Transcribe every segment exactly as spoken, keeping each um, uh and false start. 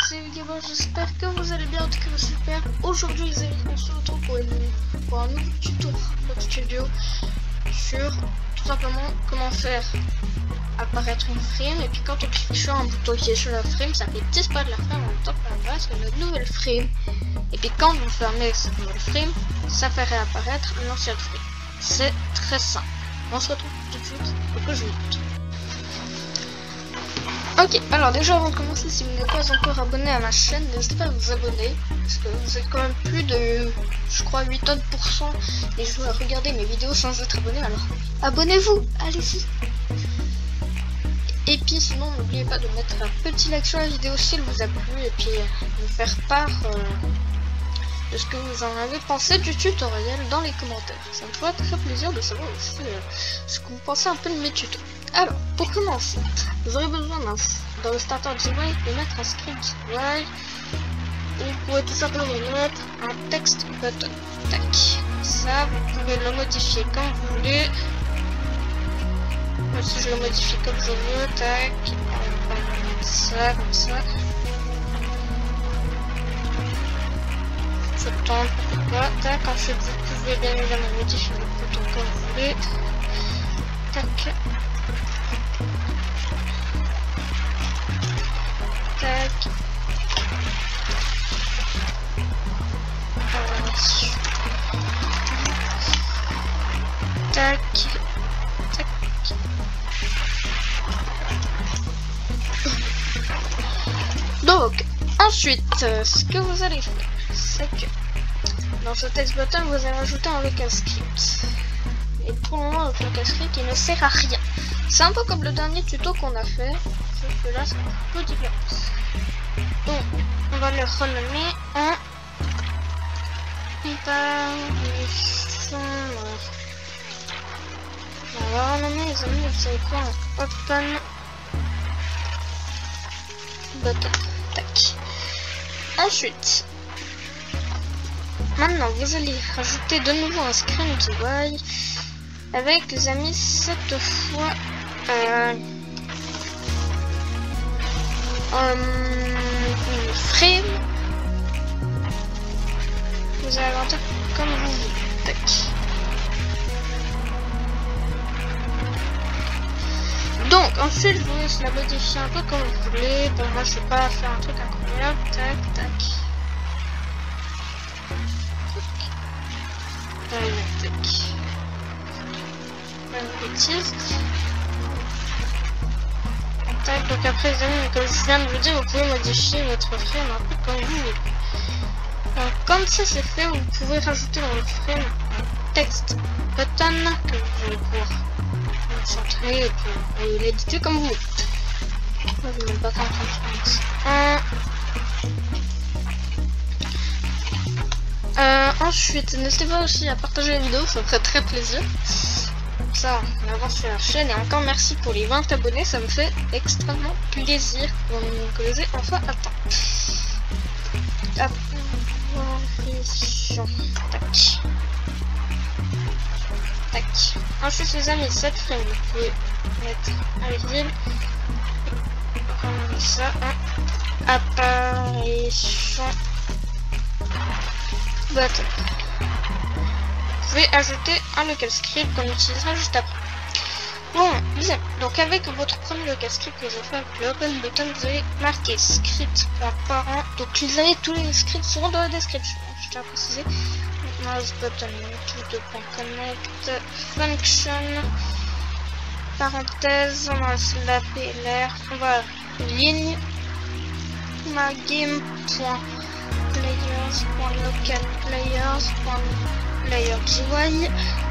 c'est Gamer, j'espère que vous allez bien, en tout cas super. Aujourd'hui les amis, on se retrouve pour, une, pour un nouveau tuto de studio sur tout simplement comment faire apparaître une frame. Et puis quand on clique sur un bouton qui est sur la frame, ça fait disparaître la frame en même temps qu'on apparaît notre nouvelle frame. Et puis quand vous fermez cette nouvelle frame, ça fait réapparaître l'ancienne frame. C'est très simple. On se retrouve tout de suite pour que je vous montre. Ok, alors déjà avant de commencer, si vous n'êtes pas encore abonné à ma chaîne, n'hésitez pas à vous abonner, parce que vous êtes quand même plus de, je crois, quatre-vingt-dix pour cent des joueurs à regarder mes vidéos sans être abonné, alors abonnez-vous, allez-y. Et puis sinon, n'oubliez pas de mettre un petit like sur la vidéo si elle vous a plu, et puis de me faire part euh, de ce que vous en avez pensé du tutoriel dans les commentaires. Ça me fera très plaisir de savoir aussi euh, ce que vous pensez un peu de mes tutos. Alors, pour commencer, vous aurez besoin d'un, dans le starter G U I de mettre un script G U I. Vous pouvez tout simplement mettre un text button. Tac. Ça, vous pouvez le modifier comme vous voulez. Moi aussi, je le modifie comme je veux. Tac. On va mettre ça, comme ça. Je tente, pourquoi pas. Tac. Ensuite, vous pouvez bien évidemment modifier le bouton comme vous voulez. Tac. Tac. Tac. Tac. Donc, ensuite, euh, ce que vous allez faire, c'est que dans ce text button, vous allez ajouter un local script. Et pour le moment, le local script, il ne sert à rien. C'est un peu comme le dernier tuto qu'on a fait, sauf que là, c'est un peu différent. Donc, on va le renommer en apparition. On va renommer, les amis, vous savez quoi, en open button. Tac. Ensuite, maintenant, vous allez rajouter de nouveau un screen G U I avec, les amis, cette fois euh, euh, une frame. Vous allez l'inventer comme vous voulez. Tac. Donc ensuite vous pouvez la modifier un peu comme vous voulez. Bon, moi je sais pas faire un truc incroyable. Tac tac. Tac tac. Pas une bêtise. Tac, donc après les amis, comme je viens de vous dire, vous pouvez modifier votre frame un peu comme vous voulez. Donc comme ça c'est fait, vous pouvez rajouter dans le frame un text button que vous allez pouvoir centrer et puis l'éditer comme vous voulez. Moi je ne mets pas tant de un. Euh, ensuite, n'hésitez pas aussi à partager la vidéo, ça me ferait très plaisir. Ça, on avance sur la chaîne et encore merci pour les vingt abonnés, ça me fait extrêmement plaisir que les ai enfin atteints. Apparition. Tac. Tac. Ensuite les amis, cette frame, vous pouvez mettre à l'exil. Ramener ça en apparition button. Vous pouvez ajouter un local script qu'on utilisera juste après. Bon, les amis, donc avec votre premier local script que je fais avec le open button, vous allez marquer script.parent. Donc vous avez tous les scripts seront dans la description. Je tiens à préciser. Mouse button connect function parenthèse, on va la P L R, on va ligne ma game.players.local players.player G U I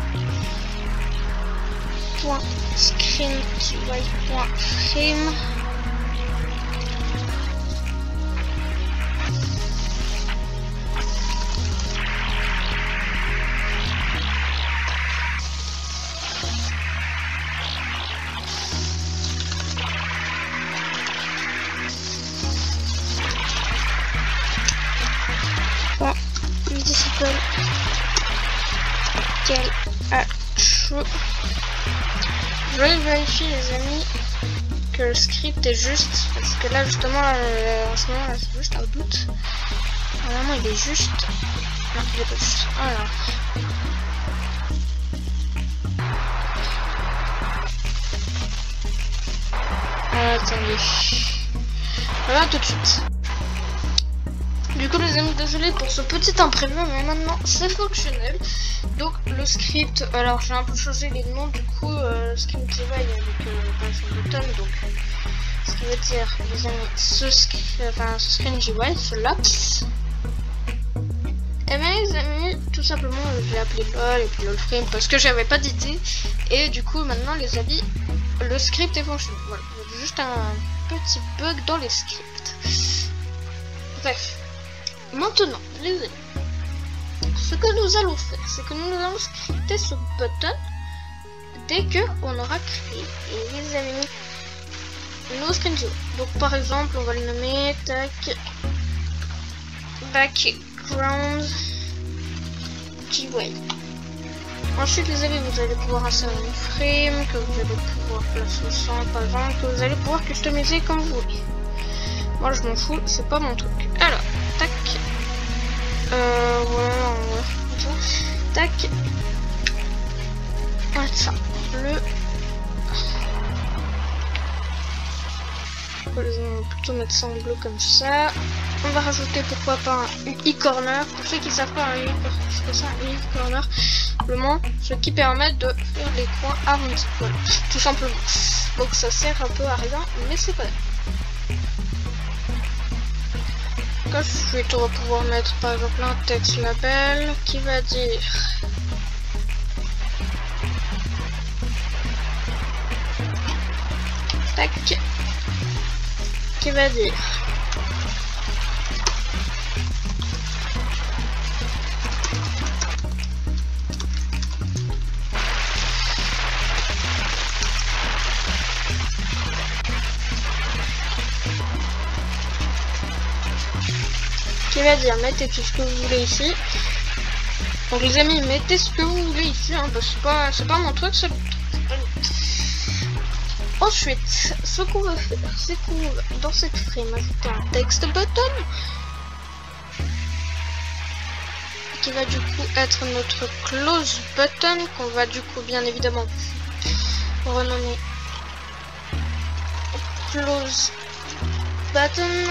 point screen G U I point frame disciple quel a true. Je vais vérifier les amis que le script est juste, parce que là justement euh, en ce moment c'est juste un doute. Normalement il est juste. Non, il est pas juste. Alors. Attendez. Voilà tout de suite. Du coup les amis, désolé pour ce petit imprévu, mais maintenant c'est fonctionnel. Donc le script, alors j'ai un peu changé les noms, du coup euh, script G U I avec euh, Aparition Button, donc ce qui veut dire les amis, ce, sc enfin, ce screen G U I, ce laps. Et bien les amis, tout simplement j'ai appelé LOL et puis LOLFrame parce que j'avais pas d'idée. Et du coup maintenant les amis, le script est fonctionnel. Voilà, il y a juste un petit bug dans les scripts. Bref. Maintenant, les amis, ce que nous allons faire, c'est que nous allons scripter ce button dès que on aura créé, et les amis, nos screen G U I. Donc par exemple, on va le nommer tac background G U I. Ensuite, les amis, vous allez pouvoir insérer une frame que vous allez pouvoir placer au centre, par exemple, que vous allez pouvoir customiser comme vous voulez. Moi, je m'en fous, c'est pas mon truc. Alors. Tac. Euh, voilà, ouais. Tac. Attends. Le. On va plutôt mettre ça en bleu comme ça. On va rajouter pourquoi pas un U I corner. Pour ceux qui savent pas un U I corner, c'est ça un U I corner. Simplement, ce qui permet de faire les coins arrondis. Voilà, tout simplement. Donc ça sert un peu à rien, mais c'est pas grave. Ensuite, on va pouvoir mettre par exemple un texte label qui va dire tac, qui va dire qui va dire mettez tout ce que vous voulez ici. Donc les amis, mettez ce que vous voulez ici, hein, parce que c'est pas, c'est pas mon truc, c'est ensuite, ce qu'on va faire, c'est qu'on va dans cette frame ajouter un text button qui va du coup être notre close button, qu'on va du coup bien évidemment renommer close button.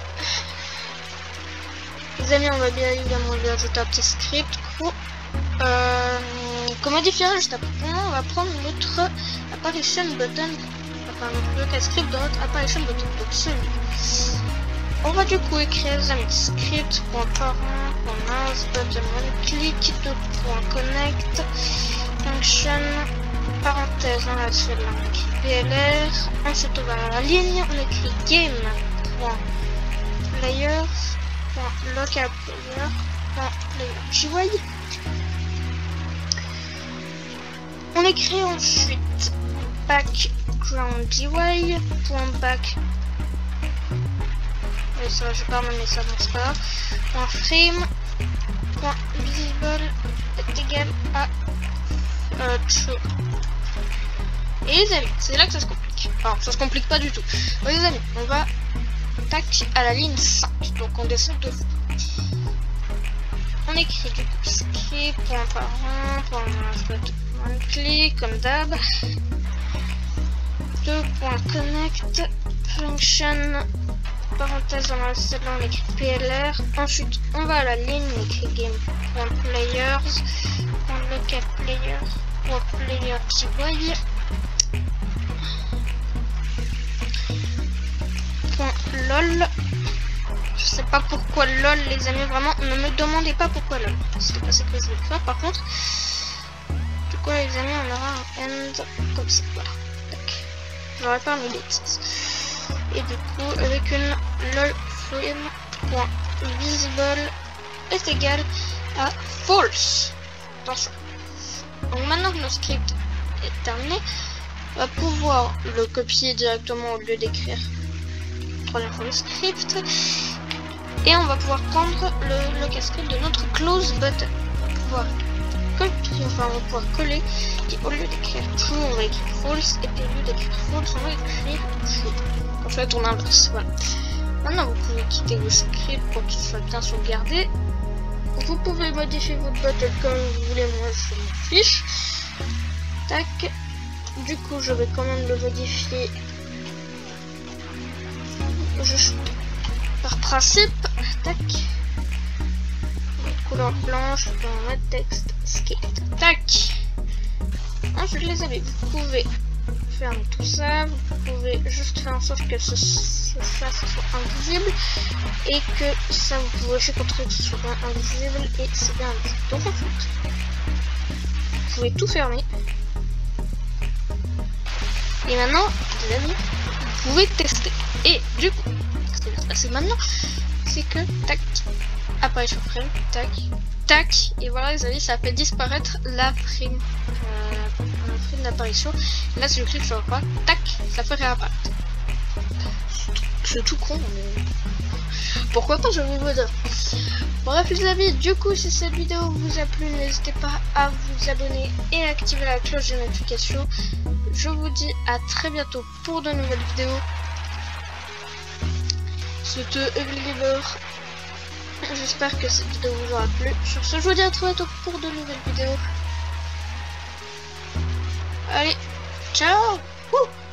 Les amis, on va bien évidemment lui ajouter un petit script. Euh, qu'on modifiera juste après. On va prendre notre apparition button, enfin notre script de notre apparition button. Donc celui. On va du coup écrire les amis script.parent.mouse button one click connect function parenthèse dans la seule on écrit P L R. Ensuite on va à la ligne, on écrit game.players. Local player, G U I. On écrit ensuite background G U I. Back. Et ça, je parle mais ça avance pas. Point frame. Point visible est égal à euh, true. Et les amis, c'est là que ça se complique. Alors, ça se complique pas du tout. Bon, les amis, on va tac à la ligne cinq, donc on descend deux fois. On écrit du coup script.parent.click comme d'hab. deux.connect function parenthèse dans la celle on écrit P L R. Ensuite on va à la ligne, on écrit game.players.localplayer.player G U I. Lol, je sais pas pourquoi lol les amis, vraiment ne me demandez pas pourquoi lol, c'est pas ce que je vais faire. Par contre du coup les amis, on aura un end comme ça, voilà, j'aurais pas mes bêtises. Et du coup avec une lol frame.visible est égal à false. Attention, donc maintenant que notre script est terminé, on va pouvoir le copier directement au lieu d'écrire le script, et on va pouvoir prendre le, le cascade de notre close button. On va pouvoir comme enfin, on va pouvoir coller, et au lieu d'écrire true, on va écrire false, et puis au lieu d'écrire false, on va écrire true. En fait, on inverse, voilà. Maintenant, vous pouvez quitter vos scripts pour qu'ils soient bien sauvegardés. Vous pouvez modifier votre battle comme vous voulez, moi je m'en fiche. Tac. Du coup, je vais quand même le modifier juste par principe. Tac. Couleur blanche, je peux mettre texte skate. Tac. Ensuite, les amis, vous pouvez fermer tout ça. Vous pouvez juste faire en sorte que ce, ce, ça, ce soit invisible et que ça, vous pouvez aussi contrôler que ce soit bien invisible et c'est bien invisible. Donc en fait, vous pouvez tout fermer. Et maintenant, les amis, vous pouvez tester. Et du coup, ce qui va se passer maintenant, c'est que tac, apparition frame, tac, tac, et voilà les amis, ça fait disparaître la frame, euh, la frame d'apparition. Là, si je clique sur le pas, tac, ça fait réapparaître. C'est tout con, mais pourquoi pas, je vais vous dire. Bref les amis, du coup si cette vidéo vous a plu, n'hésitez pas à vous abonner et à activer la cloche de notification. Je vous dis à très bientôt pour de nouvelles vidéos. C'était Evil Gamer. J'espère que cette vidéo vous aura plu. Sur ce, je vous dis à très bientôt pour de nouvelles vidéos. Allez, ciao. Wouh.